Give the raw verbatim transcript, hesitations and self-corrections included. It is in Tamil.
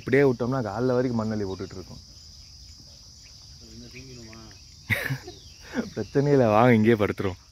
இப்படியே விட்டோம்னா காலைல வரைக்கும் மண்ணள்ளி போட்டுட்டு இருக்கோம். பிரச்சனை இல்லை, வாங்க இங்கேயே படுத்துருவோம்.